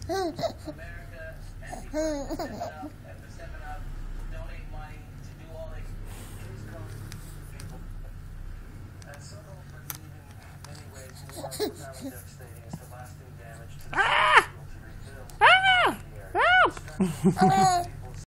America and people are stepping up and they're stepping up, donate money to do all they can. Please go people. And so but even in many ways more profoundly devastating is the lasting damage to the to rebuild the area.